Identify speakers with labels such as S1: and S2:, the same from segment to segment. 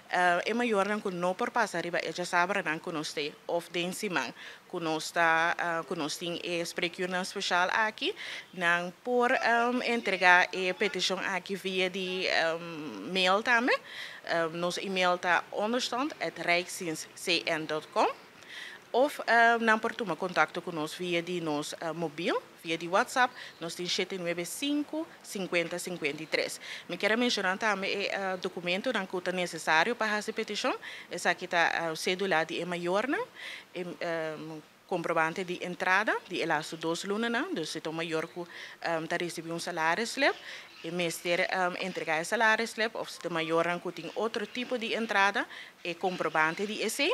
S1: é maior não que não por passar riba já sabe não que nós tem of den simang que nós está que nós tem especial especial aqui não por entregar a petição aqui via de mail também nos e-mail tá onderstand@rijksdienstcn.com of não por tomar contato conosco via de nos mobiel, via de WhatsApp, nós temos 795 50 53. Me quero mencionar também o documento que é necessário para essa petição. Essa aqui está o cédula de maior, comprovante de entrada, de elasto 2 lunas, dus se maior que está recebendo salário slip. E meester entregar salário slip, of se maior que tem outro tipo de entrada, e comprovante de EC.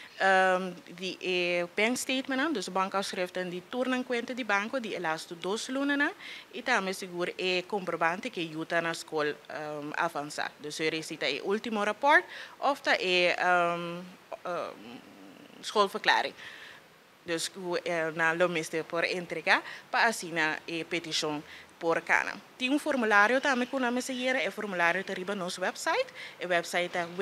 S1: Die bank statement, dus bankafschriften die toernen conta di banco, die elasto 2 lunas, e também seguro comprovante que ajuda na escola avançar. Dus je recita o último rapport, of schoolverklaring. Dus na lo meeste por entregar para assinar a petição por cana. Tem formulário também que nós seguir, é formulário está riba nosso website. O website é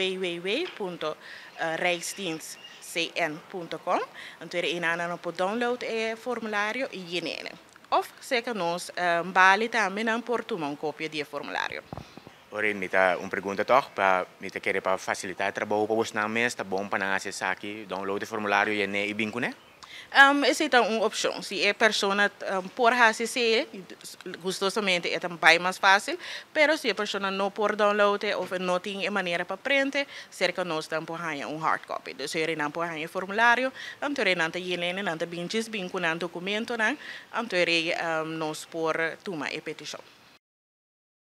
S1: www.rijksdienstcn.com. Então, não pode download o formulário e llenar. Of seca nós vale também não por tomar uma cópia do formulário.
S2: Ora, mita pergunta toch, para mita querer para facilitar o trabalho para os names, tá bom para acessar aqui, download o formulário e ne ibinco, né?
S1: Essa é uma opção. Se a pessoa por acessar, gostosamente é também mais fácil, mas se a pessoa não por download ou não tem maneira para prender, cerca nós também um hard copy. Então, se não por o formulário, então não tem ele, não tem binches, binco, não documento, então nós por tomar a petição.